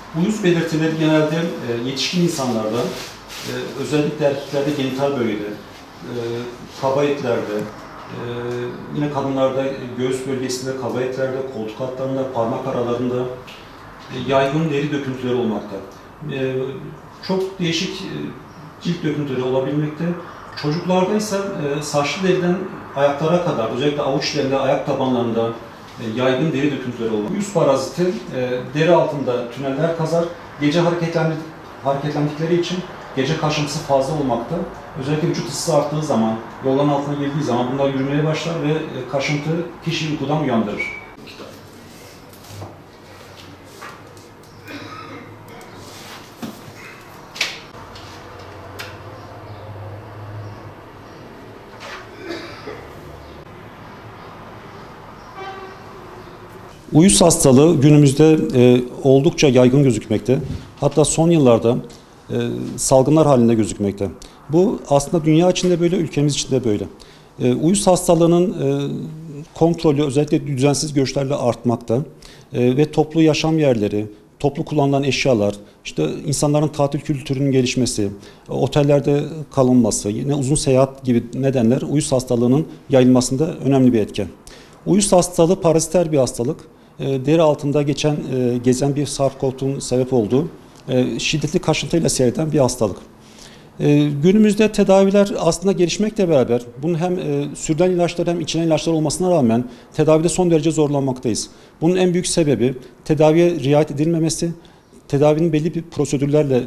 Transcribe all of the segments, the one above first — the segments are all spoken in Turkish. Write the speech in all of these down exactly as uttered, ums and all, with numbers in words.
Uyuz belirtileri genelde e, yetişkin insanlarda, e, özellikle erkeklerde genital bölgede, e, kaba etlerde, e, yine kadınlarda göğüs bölgesinde, kaba etlerde, koltuk altlarında, parmak aralarında e, yaygın deri döküntüleri olmakta. E, çok değişik e, cilt döküntüleri olabilmekte. Çocuklarda ise e, saçlı deriden ayaklara kadar, özellikle avuçlarında, ayak tabanlarında e, yaygın deri döküntüleri olur. Uyuz paraziti e, deri altında tüneller kazar. Gece hareketlendi, hareketlendikleri için gece kaşıntısı fazla olmakta. Özellikle vücut ısısı arttığı zaman, yolların altına girdiği zaman bunlar yürümeye başlar ve e, kaşıntı kişiyi uykudan uyandırır. Uyuz hastalığı günümüzde e, oldukça yaygın gözükmekte. Hatta son yıllarda e, salgınlar halinde gözükmekte. Bu aslında dünya içinde böyle, ülkemiz içinde böyle. E, uyuz hastalığının e, kontrolü özellikle düzensiz göçlerle artmakta e, ve toplu yaşam yerleri, toplu kullanılan eşyalar, işte insanların tatil kültürünün gelişmesi, otellerde kalınması, yine uzun seyahat gibi nedenler uyuz hastalığının yayılmasında önemli bir etken. Uyuz hastalığı paraziter bir hastalık. Deri altında geçen, gezen bir sarkoidotun sebep olduğu şiddetli kaşıntıyla seyreden bir hastalık. Günümüzde tedaviler aslında gelişmekle beraber bunun hem sürülen ilaçlar hem içilen ilaçlar olmasına rağmen tedavide son derece zorlanmaktayız. Bunun en büyük sebebi tedaviye riayet edilmemesi, tedavinin belli bir prosedürlerle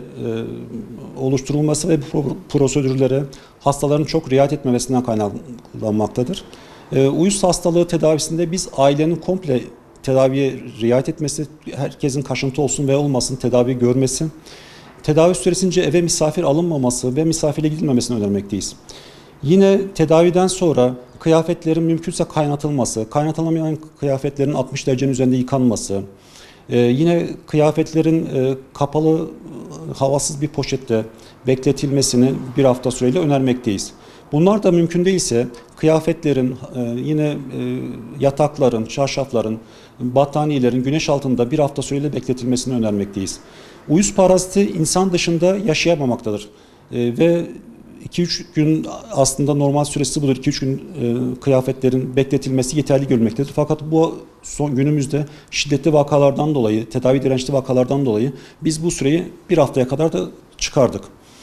oluşturulması ve bu prosedürlere hastaların çok riayet etmemesinden kaynaklanmaktadır. Uyuz hastalığı tedavisinde biz ailenin komple tedaviye riayet etmesi, herkesin kaşıntı olsun ve olmasın tedavi görmesi, tedavi süresince eve misafir alınmaması ve misafire gidilmemesini önermekteyiz. Yine tedaviden sonra kıyafetlerin mümkünse kaynatılması, kaynatılamayan kıyafetlerin altmış derecenin üzerinde yıkanması, Ee, yine kıyafetlerin e, kapalı, havasız bir poşette bekletilmesini bir hafta süreyle önermekteyiz. Bunlar da mümkün değilse kıyafetlerin, e, yine e, yatakların, çarşafların, battaniyelerin güneş altında bir hafta süreyle bekletilmesini önermekteyiz. Uyuz paraziti insan dışında yaşayamamaktadır e, ve iki üç gün aslında normal süresi budur. iki üç gün e, kıyafetlerin bekletilmesi yeterli görülmektedir. Fakat bu son günümüzde şiddetli vakalardan dolayı, tedavi dirençli vakalardan dolayı biz bu süreyi bir haftaya kadar da çıkardık.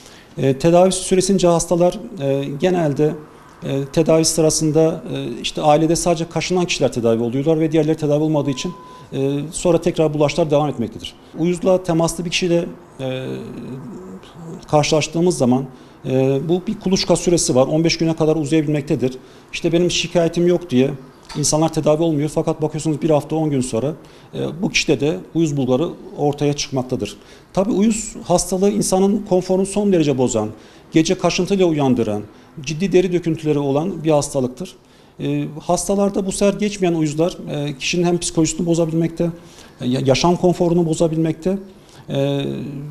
E, tedavi süresince hastalar e, genelde e, tedavi sırasında e, işte ailede sadece kaşınan kişiler tedavi oluyorlar ve diğerleri tedavi olmadığı için e, sonra tekrar bulaşlar devam etmektedir. Uyuzla temaslı bir kişiyle e, karşılaştığımız zaman e, bu bir kuluçka süresi var. on beş güne kadar uzayabilmektedir. İşte benim şikayetim yok diye insanlar tedavi olmuyor. Fakat bakıyorsunuz bir hafta on gün sonra e, bu kişide de uyuz bulgarı ortaya çıkmaktadır. Tabii uyuz hastalığı insanın konforunu son derece bozan, gece kaşıntıyla uyandıran, ciddi deri döküntüleri olan bir hastalıktır. E, hastalarda bu sefer geçmeyen uyuzlar e, kişinin hem psikolojisini bozabilmekte, e, yaşam konforunu bozabilmekte e,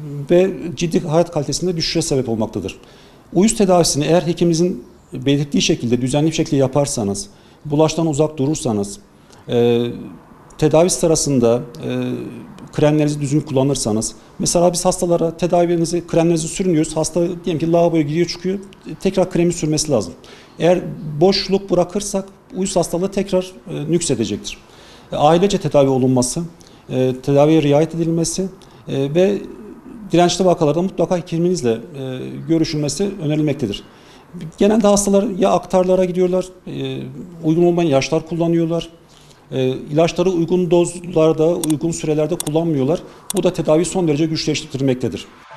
ve ciddi hayat kalitesinde düşüşe sebep olmaktadır. Uyuz tedavisini eğer hekiminizin belirttiği şekilde, düzenli bir şekilde yaparsanız, bulaştan uzak durursanız, e, tedavi sırasında e, kremlerinizi düzgün kullanırsanız, mesela biz hastalara tedavinizi, kremlerinizi sürünüyoruz, hasta diyelim ki lavaboya gidiyor çıkıyor, tekrar kremi sürmesi lazım. Eğer boşluk bırakırsak uyuz hastalığı tekrar e, nüksedecektir. E, ailece tedavi olunması, e, tedaviye riayet edilmesi e, ve dirençli vakalarda mutlaka hekiminizle e, görüşülmesi önerilmektedir. Genelde hastalar ya aktarlara gidiyorlar, e, uygun olmayan ilaçlar kullanıyorlar, e, ilaçları uygun dozlarda, uygun sürelerde kullanmıyorlar. Bu da tedaviyi son derece güçleştirmektedir.